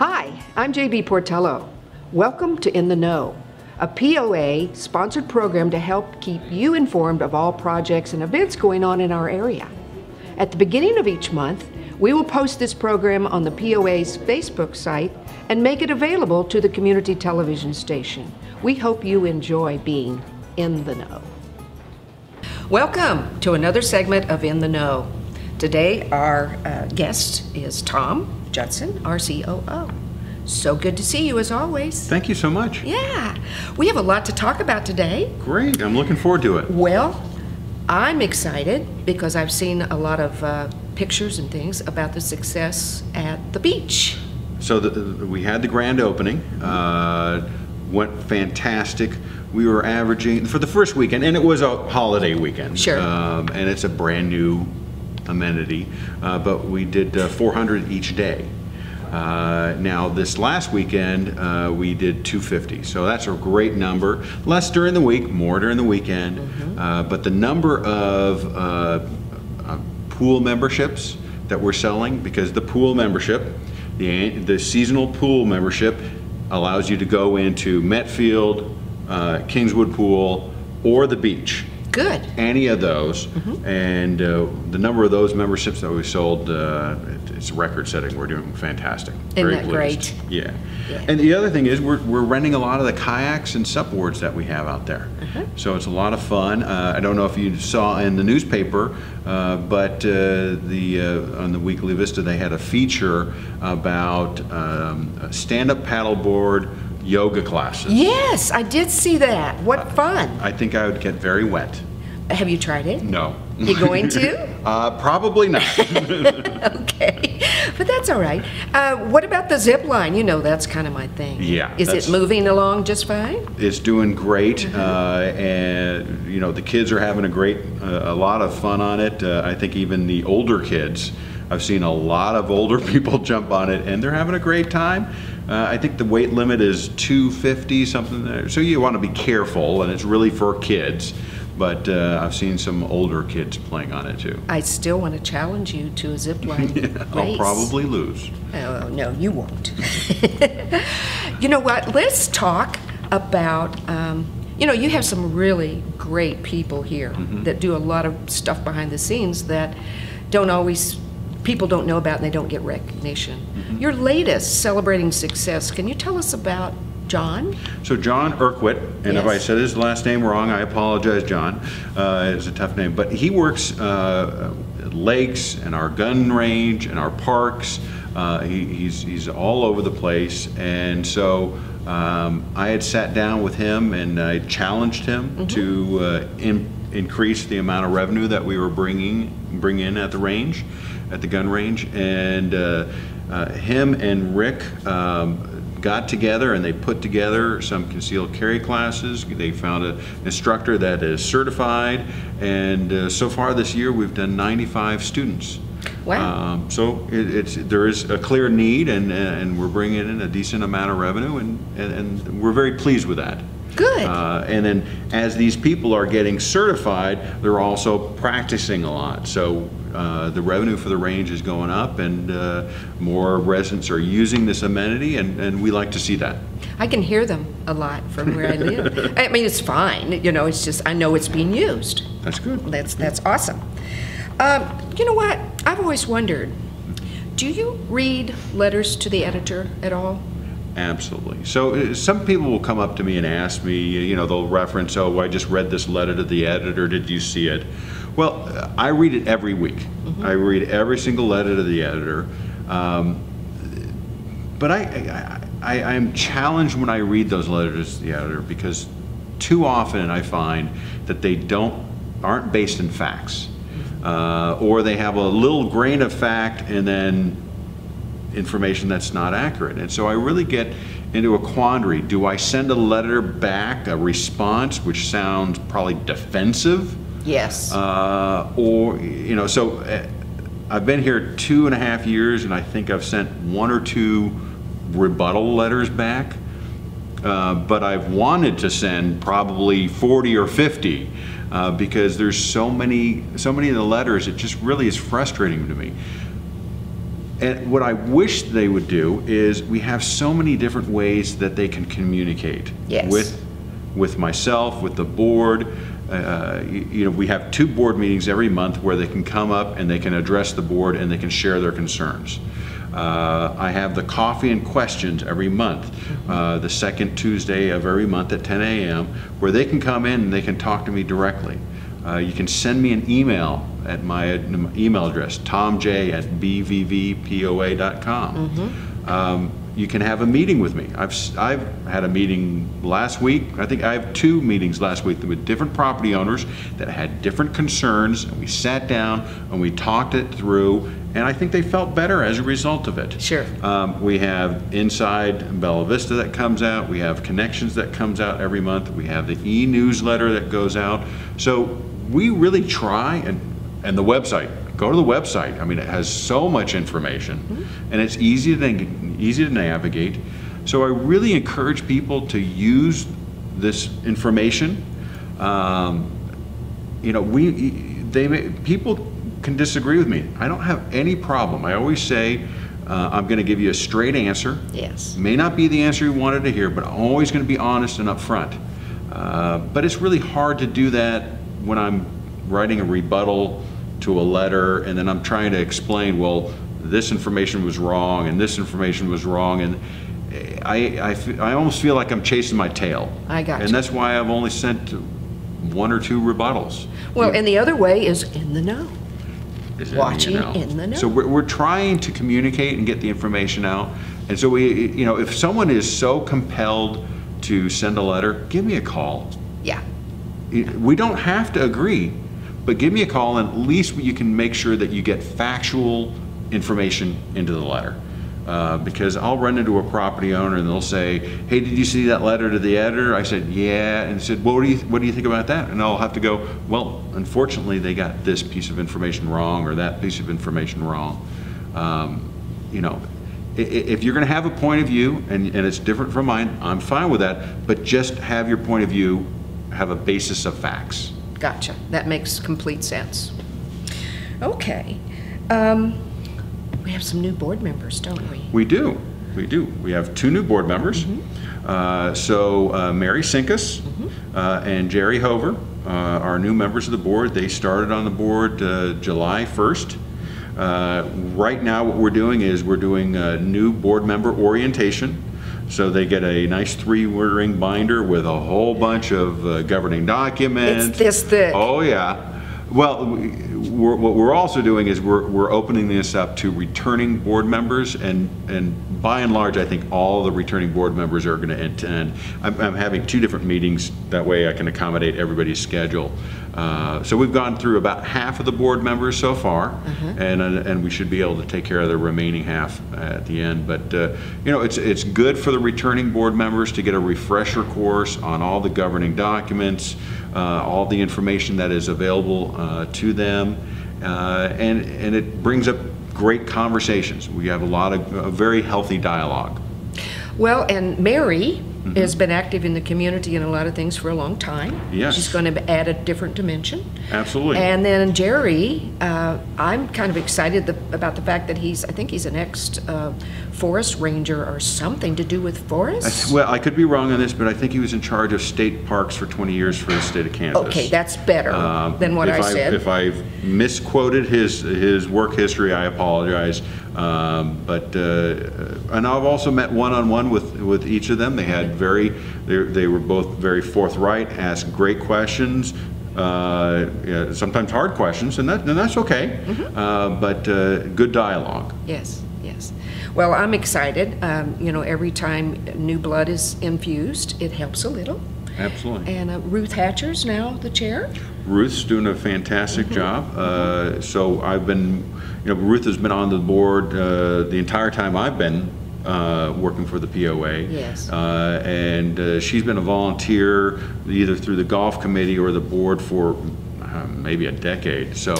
Hi, I'm JB Portillo. Welcome to In the Know, a POA sponsored program to help keep you informed of all projects and events going on in our area. At the beginning of each month, we will post this program on the POA's Facebook site and make it available to the community television station. We hope you enjoy being in the know. Welcome to another segment of In the Know. Today our guest is Tom Judson, our COO. So good to see you as always. Thank you so much. Yeah, we have a lot to talk about today. Great, I'm looking forward to it. Well, I'm excited because I've seen a lot of pictures and things about the success at the beach. So we had the grand opening, went fantastic. We were averaging, for the first weekend, and it was a holiday weekend. Sure. And it's a brand new amenity, but we did 400 each day. Now this last weekend we did 250, so that's a great number. Less during the week, more during the weekend. But the number of pool memberships that we're selling, because the pool membership, the seasonal pool membership, allows you to go into Metfield, Kingswood Pool, or the beach. Good. Any of those, and the number of those memberships that we sold, it's record setting. We're doing fantastic. Isn't Very that pleased. great? Yeah. And the other thing is we're renting a lot of the kayaks and supboards that we have out there. So it's a lot of fun. I don't know if you saw in the newspaper, but on the weekly Vista they had a feature about stand-up paddleboard yoga classes. Yes, I did see that. What fun. I think I would get very wet. Have you tried it? No. You going to? Probably not. Okay, but that's all right. What about the zip line? You know, that's kind of my thing. Yeah. Is it moving along just fine? It's doing great, and you know, the kids are having a lot of fun on it. I think even the older kids, I've seen a lot of older people jump on it, and they're having a great time. I think the weight limit is 250 something there, so you want to be careful, and it's really for kids. But I've seen some older kids playing on it too. I still want to challenge you to a zip line race. I'll probably lose. Oh, no, you won't. You know what? Let's talk about, you know, you have some really great people here that do a lot of stuff behind the scenes that people don't know about and they don't get recognition. Your latest, Celebrating Success, can you tell us about John? So John Urquhart, and if I said his last name wrong, I apologize, John. It's a tough name, but he works lakes and our gun range and our parks. He's all over the place, and so I had sat down with him and I challenged him to increase the amount of revenue that we were bring in at the range, at the gun range, and him and Rick got together and they put together some concealed carry classes. They found an instructor that is certified, and so far this year we've done 95 students. Wow. So there is a clear need, and we're bringing in a decent amount of revenue, and we're very pleased with that. Good. And then as these people are getting certified, they're also practicing a lot. So the revenue for the range is going up, and more residents are using this amenity, and we like to see that. I can hear them a lot from where I live. I mean, it's fine. You know, it's just, I know it's being used. That's good. That's awesome. You know what? I've always wondered, do you read letters to the editor at all? Absolutely. So some people will come up to me and ask me, you know, they'll reference, oh, I just read this letter to the editor, did you see it? Well, I read it every week. I read every single letter to the editor. But I'm challenged when I read those letters to the editor, because too often I find that they aren't based in facts. Or they have a little grain of fact and then information that's not accurate. And so I really get into a quandary. Do I send a letter back, a response, which sounds probably defensive? Yes. Or, you know, so I've been here 2.5 years, and I think I've sent 1 or 2 rebuttal letters back. But I've wanted to send probably 40 or 50 because there's so many of the letters, it just really is frustrating to me. And what I wish they would do is we have so many different ways that they can communicate with myself, with the board. You know, we have 2 board meetings every month where they can come up and they can address the board and they can share their concerns. I have the coffee and questions every month, the second Tuesday of every month at 10 a.m. where they can come in and they can talk to me directly. You can send me an email at my email address, tomj@bvvpoa.com. You can have a meeting with me. I've had a meeting last week. I think I have 2 meetings last week with different property owners that had different concerns, and we sat down and we talked it through, and I think they felt better as a result of it. Sure. We have Inside Bella Vista that comes out. We have Connections that comes out every month. We have the e-newsletter that goes out. So we really try, and the website. Go to the website. I mean, it has so much information, and it's easy to navigate. So I really encourage people to use this information. You know, people can disagree with me. I don't have any problem. I always say, I'm going to give you a straight answer. Yes. May not be the answer you wanted to hear, but I'm always going to be honest and upfront. But it's really hard to do that when I'm writing a rebuttal to a letter, and then I'm trying to explain, well, this information was wrong and this information was wrong, and I almost feel like I'm chasing my tail. I got you. And that's why I've only sent 1 or 2 rebuttals. Well, and the other way is in the know. Watching in the know. So we're trying to communicate and get the information out. And so you know, if someone is so compelled to send a letter, give me a call. Yeah. We don't have to agree, but give me a call, and at least you can make sure that you get factual information into the letter. Because I'll run into a property owner and they'll say, hey, did you see that letter to the editor? I said, yeah. And he said, well, what do you think about that? And I'll have to go, well, unfortunately, they got this piece of information wrong or that piece of information wrong. You know, if you're going to have a point of view and it's different from mine, I'm fine with that. But just have your point of view have a basis of facts. Gotcha. That makes complete sense. Okay. We have some new board members, don't we? We do. We do. We have 2 new board members. Mary Sinkus and Jerry Hover are new members of the board. They started on the board July 1st. Right now what we're doing is we're doing a new board member orientation. So they get a nice 3-ring binder with a whole bunch of governing documents. It's this thick. Oh yeah. Well, what we're also doing is we're opening this up to returning board members, and by and large, I think all the returning board members are going to attend. I'm having 2 different meetings, that way I can accommodate everybody's schedule. So we've gone through about half of the board members so far, and we should be able to take care of the remaining half at the end. But you know, it's good for the returning board members to get a refresher course on all the governing documents, all the information that is available to them, and it brings up great conversations. We have a lot of very healthy dialogue. Well, and Mary has been active in the community in a lot of things for a long time. Yes. She's going to add a different dimension. Absolutely. And then Jerry, I'm kind of excited about the fact that I think he's an ex-forest ranger or something to do with forests. Well, I could be wrong on this, but I think he was in charge of state parks for 20 years for the state of Kansas. Okay, that's better than what I said. If I've misquoted his work history, I apologize. And I've also met one-on-one with each of them. They had they were both very forthright, asked great questions, sometimes hard questions, and that's okay. But good dialogue. Yes, yes. Well, I'm excited. You know, every time new blood is infused, it helps a little. Absolutely. And Ruth Hatcher's now the chair. Ruth's doing a fantastic job. So I've been, you know, Ruth has been on the board the entire time I've been working for the POA. Yes. And she's been a volunteer either through the golf committee or the board for maybe a decade. So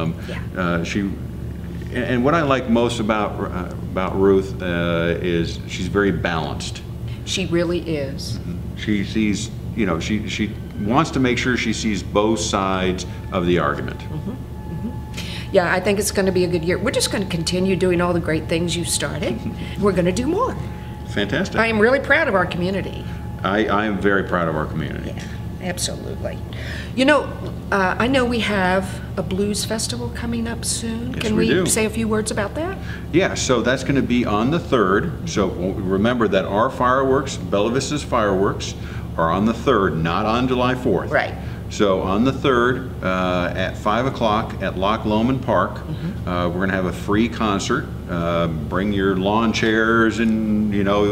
and what I like most about Ruth is she's very balanced. She really is. She sees, you know, she wants to make sure she sees both sides of the argument. Yeah, I think it's going to be a good year. We're just going to continue doing all the great things you started. We're going to do more. Fantastic. I am really proud of our community. I am very proud of our community. Yeah, absolutely. You know, I know we have a blues festival coming up soon. Yes, Can we do. say a few words about that? Yeah, so that's going to be on the 3rd. So remember that our fireworks, Bella Vista's fireworks, are on the 3rd, not on July 4th. Right. So on the 3rd at 5 o'clock at Loch Lomond Park, we're going to have a free concert. Bring your lawn chairs and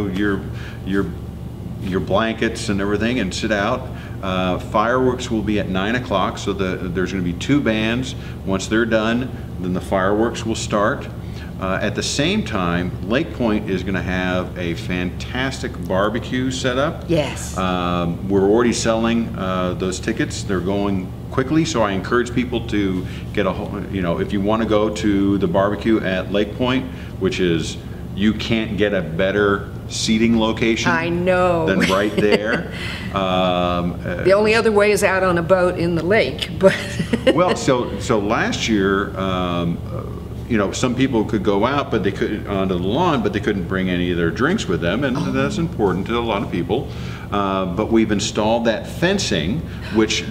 your blankets and everything, and sit out. Fireworks will be at 9 o'clock, so there's going to be 2 bands. Once they're done, then the fireworks will start. At the same time, Lake Point is going to have a fantastic barbecue set up. Yes. We're already selling those tickets. They're going quickly, so I encourage people to get if you want to go to the barbecue at Lake Point, which is, you can't get a better seating location. I know. Than right there. The only other way is out on a boat in the lake, but. Well, so last year, some people could go out, but they couldn't onto the lawn, but they couldn't bring any of their drinks with them, and that's important to a lot of people. But we've installed that fencing, which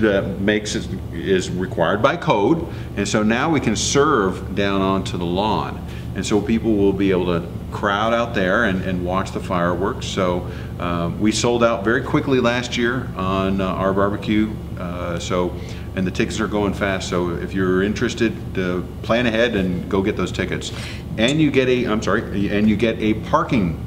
is required by code, and so now we can serve down onto the lawn, and so people will be able to crowd out there and watch the fireworks. So we sold out very quickly last year on our barbecue. And the tickets are going fast, so if you're interested, plan ahead and go get those tickets. And you get a parking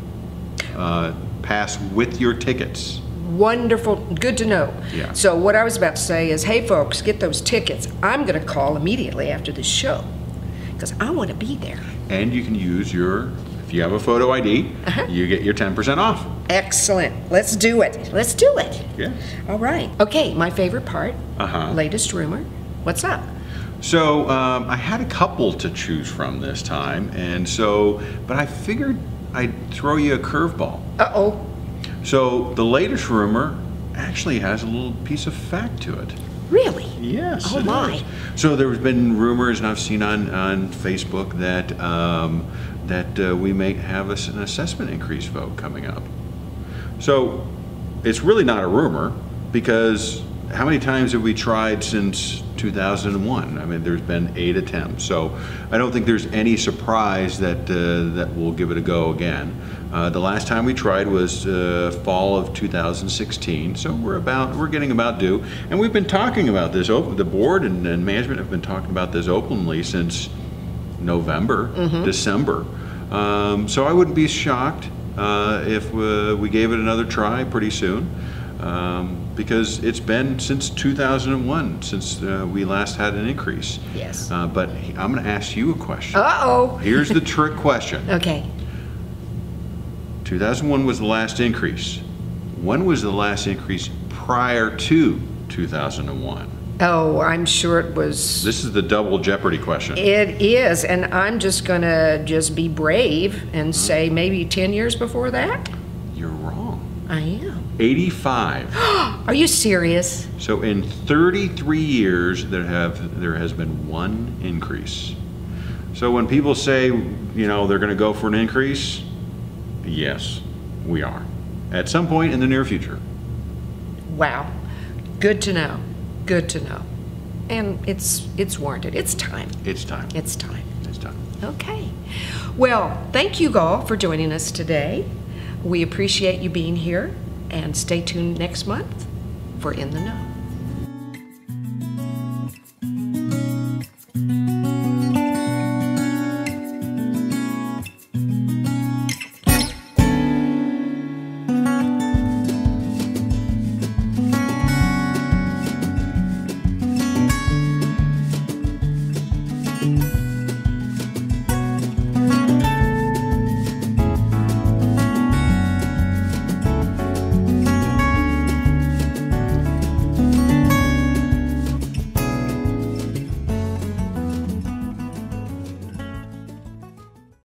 pass with your tickets. Wonderful, good to know. Yeah. So what I was about to say is, hey folks, get those tickets. I'm going to call immediately after this show, because I want to be there. And you can use if you have a photo ID, you get your 10% off. Excellent. Let's do it. Let's do it. Yeah. All right. Okay, my favorite part, latest rumor. What's up? So I had a couple to choose from this time, but I figured I'd throw you a curveball. Uh-oh. So the latest rumor actually has a little piece of fact to it. Really? Yes. Oh my. Does. So there's been rumors, and I've seen on Facebook that we may have an assessment increase vote coming up. So it's really not a rumor, because how many times have we tried since 2001? I mean, there's been 8 attempts. So I don't think there's any surprise that we'll give it a go again. The last time we tried was fall of 2016, so we're getting about due. And we've been talking about this, the board and management have been talking about this openly since November, December. So I wouldn't be shocked if we gave it another try pretty soon, because it's been since 2001 since we last had an increase. Yes. But I'm going to ask you a question. Uh-oh. Here's the trick question. Okay. 2001 was the last increase. When was the last increase prior to 2001? Oh, I'm sure it was. This is the double jeopardy question. It is, and I'm just going to be brave and say maybe 10 years before that? You're wrong. I am. 85. Are you serious? So in 33 years, there has been one increase. So when people say, they're going to go for an increase, yes, we are. At some point in the near future. Wow. Good to know. Good to know. And it's warranted. It's time. It's time. It's time. It's time. Okay. Well, thank you all for joining us today. We appreciate you being here, and stay tuned next month for In the Know.